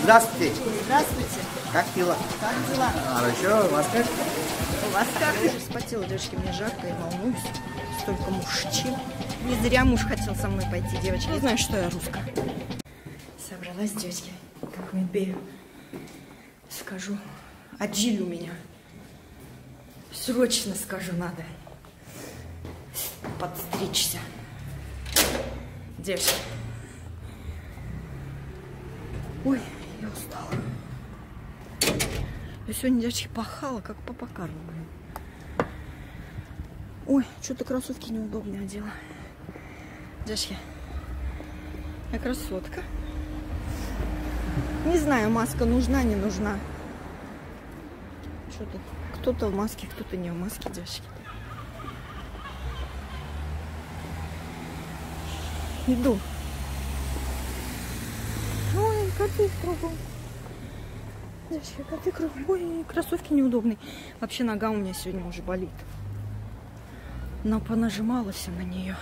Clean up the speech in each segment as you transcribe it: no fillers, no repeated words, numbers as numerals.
Здравствуйте. Здравствуйте. Как дела? Как дела? Хорошо, у вас как? У вас как? Я вспотела, девочки, мне жарко и волнуюсь. Столько мужчин. Не зря муж хотел со мной пойти, девочки. Я знаю, что я русская. Собралась, девочки, как медбею. Скажу, аджиль у меня. Срочно скажу, надо подстричься. Девочки. Ой, я устала. Я сегодня, девочки, пахала, как папа Карло. Ой, что-то кроссовки неудобные одела. Девочки, я красотка. Не знаю, маска нужна, не нужна. Что-то кто-то в маске, кто-то не в маске, девочки. Иду. Ой, коты кругом. Девочки, коты кругом. Ой, кроссовки неудобные. Вообще нога у меня сегодня уже болит. Но понажималась на нее.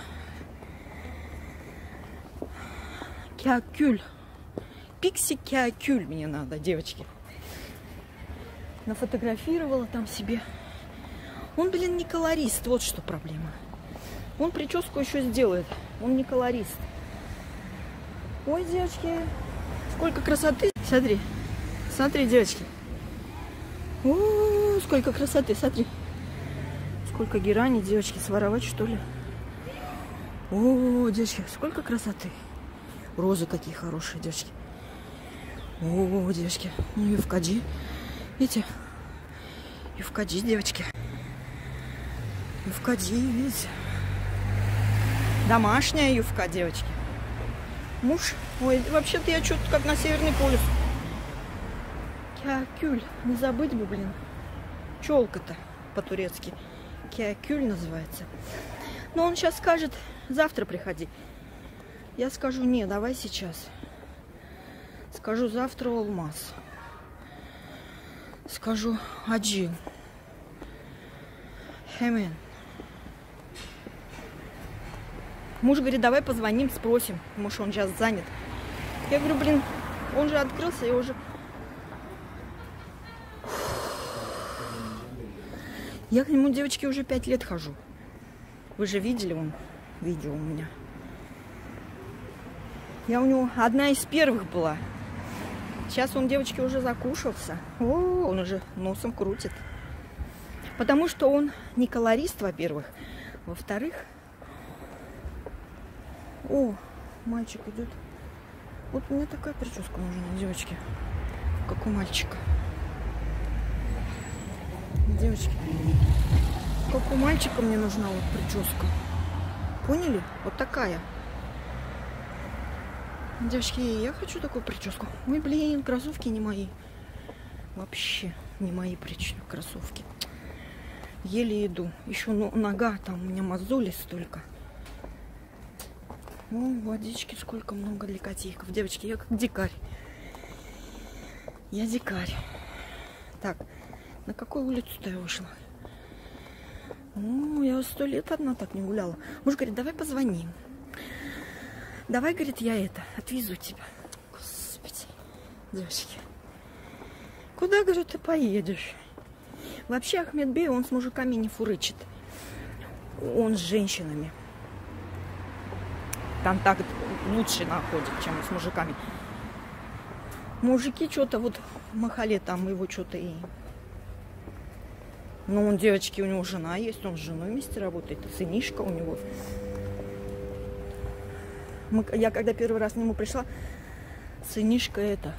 Киакюль. Пикси Киакюль мне надо, девочки. Нафотографировала там себе. Он, блин, не колорист. Вот что проблема. Он прическу еще сделает. Он не колорист. Ой, девочки, сколько красоты. Смотри. Смотри, девочки. О, сколько красоты, смотри. Сколько герани, девочки, своровать, что ли? О, девочки, сколько красоты. Розы какие хорошие, девочки. О, девочки, ну юфкаджи. Видите? Юфкаджи, девочки. Юфкаджи, видите? Домашняя юфка, девочки. Муж. Ой, вообще-то я что-то как на Северный полюс. Киакюль. Не забыть бы, блин. Челка-то по-турецки. Киакюль называется. Но он сейчас скажет, завтра приходи. Я скажу, не, давай сейчас. Скажу, завтра алмаз. Скажу, аджил. Хемен. Муж говорит, давай позвоним, спросим. Может, он сейчас занят. Я говорю, блин, он же открылся, я уже... Я к нему, девочки, уже 5 лет хожу. Вы же видели, он видео у меня. Я у него одна из первых была. Сейчас он, девочки, уже закушался. О, он уже носом крутит. Потому что он не колорист, во-первых. Во-вторых... О, мальчик идет. Вот мне такая прическа нужна, девочки. Как у мальчика. Девочки. Как у мальчика мне нужна вот прическа. Поняли? Вот такая. Девочки, я хочу такую прическу. Ой, блин, кроссовки не мои. Вообще не мои кроссовки. Еле иду. Еще нога, там у меня мозоли столько. О, водички сколько много для котейков. Девочки, я как дикарь. Я дикарь. Так, на какую улицу-то я вышла? О, я 100 лет одна так не гуляла. Муж говорит, давай позвоним. Давай, говорит, я отвезу тебя. Господи, девочки. Куда, говорю, ты поедешь? Вообще Ахмедбей, он с мужиками не фурычит. Он с женщинами. Контакт лучше находит, чем с мужиками. Мужики что-то вот в Махале там его что-то и... Ну, он, девочки, у него жена есть, он с женой вместе работает, сынишка у него. Я когда первый раз к нему пришла, сынишка это...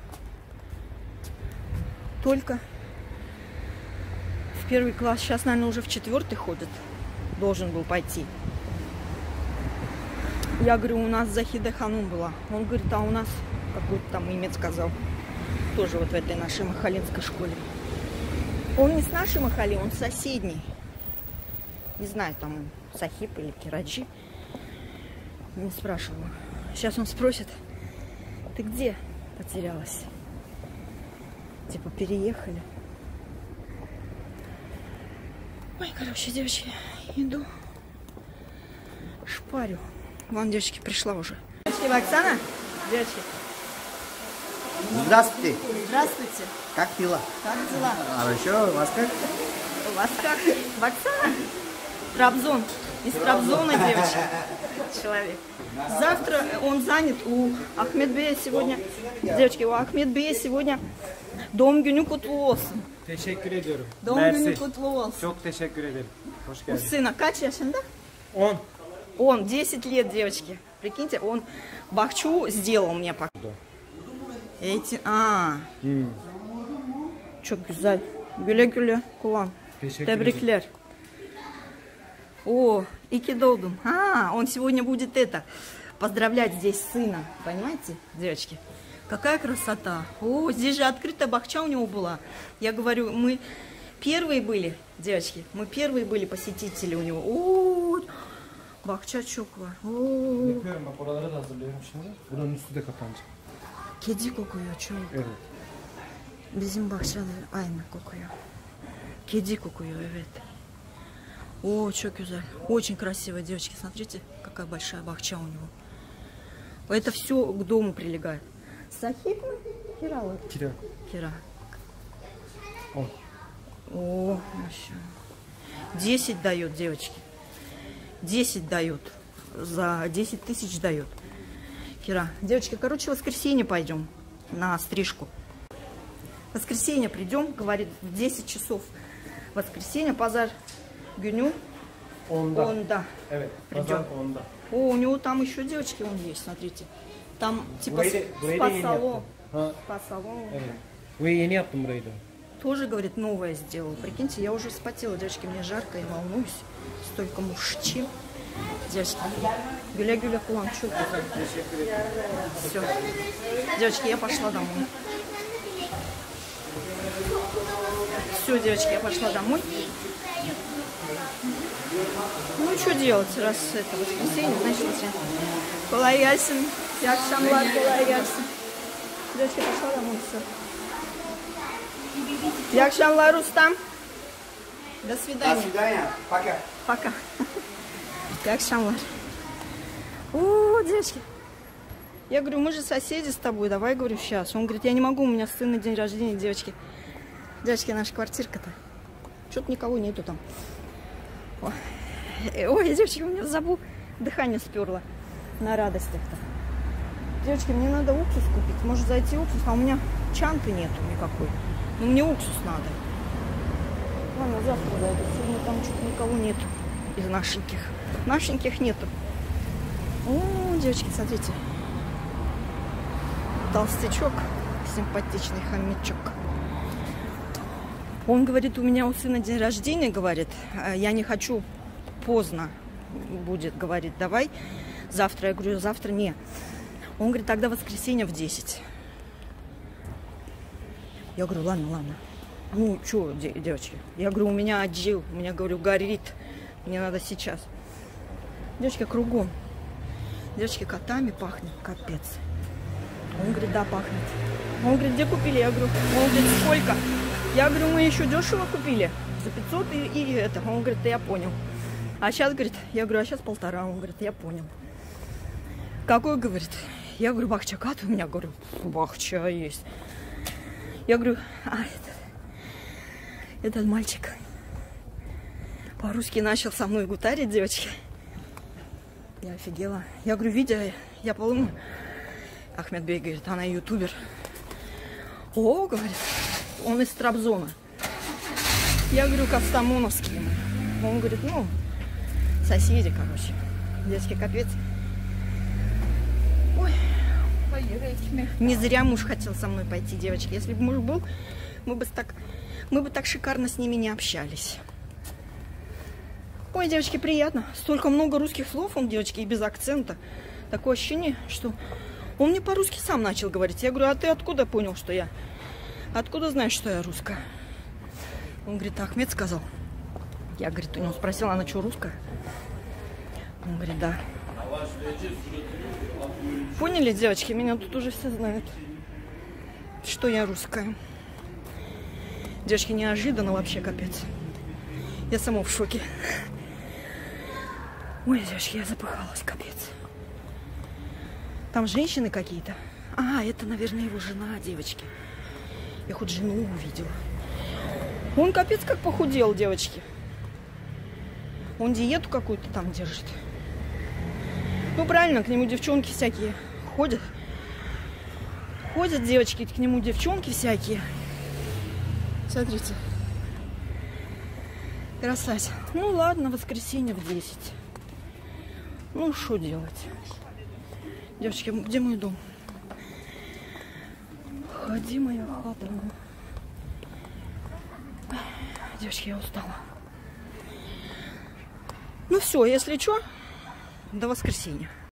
Только в 1 класс, сейчас, наверное, уже в 4 ходит. Должен был пойти. Я говорю, у нас Захида Ханум была. Он говорит, а у нас какой-то там немец сказал. Тоже вот в этой нашей махалинской школе. Он не с нашей Махали, он с соседней. Не знаю, там Сахиб или Кираджи. Не спрашивала. Сейчас он спросит, ты где потерялась? Типа переехали. Ой, короче, девочки, иду. Шпарю. Вон, девочки, пришла уже. Девочки, Оксана? Девочки. Здравствуйте. Здравствуйте. Как дела? Как дела? Хорошо, у вас как? У вас как? Баксана? Трабзон. Из Трабзона, девочки. Человек. Завтра он занят у Ахмедбея сегодня. Девочки, у Ахмедбея сегодня doğum günü kutlu olsun. Teşekkür ediyorum. Doğum günü kutlu olsun. Çok teşekkür ederim. Hoş У geldin. сына kaç yaşında? 10. Он 10 лет, девочки. Прикиньте, он бахчу сделал мне пока. Эти, çok güzel. Güle güle kullan. Teşekkür Tebrikler. О, iki doğdun. Он сегодня будет это, поздравлять здесь сына. Понимаете, девочки? Какая красота. О, здесь же открытая бахча у него была. Я говорю, мы первые были, девочки, мы первые были посетители у него. О, bahçe çok var. Oo. Yapıyorum bak, oraları da hazırlıyorum şimdi. Buranın üstü de kapanacak. Kedi kokuyor çok. Evet. Bizim bahçede aynı kokuyor. Kedi kokuyor, evet. О, çok güzel. Очень красиво, девочки. Смотрите, какая большая бахча у него. Это все к дому прилегает. Сахиб мı? Kiralık. Kira. Kira. 10. О, вообще. 10 дает, девочки. 10 дает. За 10 тысяч дает. Кира. Девочки, короче, в воскресенье пойдем на стрижку. В воскресенье придем, говорит, в 10 часов. В воскресенье, пазар günü 10'da. 10'da. Evet. Придем. Pazar 10'da. О, у него там еще девочки вон есть, смотрите. Там типа Burayı da yeni спа-салон. yaptım. Ha, Спа-салон. evet. Burayı yeni yaptım burayı da. Тоже, говорит, новое сделал. Прикиньте, я уже вспотела, девочки, мне жарко и волнуюсь. Столько мужчин. Девочки, гуля-гуля кулан, что Все. Девочки, я пошла домой. Все, девочки, я пошла домой. Ну, что делать, раз это воскресенье, значит, воскресенье. Kolay gelsin. İyi akşamlar, kolay gelsin. Девочки, пошла домой, все. İyi akşamlar, Рустам. До До свидания. свидания. Пока. Пока. İyi akşamlar. О, девочки. Я говорю, мы же соседи с тобой, давай, говорю, сейчас. Он говорит, я не могу, у меня сын на день рождения, девочки. Девочки, наша квартирка-то. Что-то никого нету там. Ой, девочки, у меня забыл, дыхание сперло на радостях-то. Девочки, мне надо уксус купить. Может зайти уксус, а у меня чанты нету никакой. Ну, мне уксус надо. Ладно, завтра зайду. Сегодня там что-то никого нету из нашеньких. Нашеньких нету. О, девочки, смотрите. Толстячок, симпатичный хомячок. Он говорит, у меня у сына день рождения, говорит, я не хочу, поздно будет, говорит, давай завтра. Я говорю, завтра не. Он говорит, тогда воскресенье в 10. Я говорю, ладно. Ну, что, девочки? Я говорю, у меня отжил, у меня, говорю, горит, мне надо сейчас. Девочки, кругом. Девочки, котами пахнет, капец. Он говорит, да, пахнет. Он говорит, где купили? Я говорю, он говорит, сколько? Я говорю, мы еще дешево купили, за 500 и это. Он говорит, да я понял. А сейчас, говорит, я говорю, а сейчас 1,5. Он говорит, я понял. Какой, говорит? Я говорю, бахчакат у меня, говорю, бахча есть. Я говорю, этот мальчик по-русски начал со мной гутарить, девочки. Я офигела. Я говорю, Видя, я поломаю. Ахмедбей говорит, она ютубер. О, говорит, он из Трабзона. Я говорю, Кастамоновский. Он говорит, ну, соседи, короче. Детский капец. Ой, не зря муж хотел со мной пойти, девочки. Если бы муж был, мы бы так шикарно с ними не общались. Ой, девочки, приятно. Столько много русских слов он, девочки, и без акцента. Такое ощущение, что он мне по-русски сам начал говорить. Я говорю, а ты откуда понял, что я? Откуда знаешь, что я русская? Он говорит, Ахмед сказал. Я, говорит, у него спросила, она что, русская? Он говорит, да. Поняли, девочки, меня тут уже все знают, что я русская. Девочки, неожиданно вообще, капец. Я сама в шоке. Ой, девочки, я запыхалась, капец. Там женщины какие-то. А, это, наверное, его жена, девочки. Я хоть жену увидела. Он капец как похудел, девочки. Он диету какую-то там держит. Ну, правильно, к нему девчонки всякие ходят. Ходят девочки, к нему девчонки всякие. Смотрите. Красавец. Ну, ладно, воскресенье в 10. Ну, что делать? Девочки, где мой дом? Ходи, моя хата. Девочки, я устала. Ну все, если что, до воскресенья.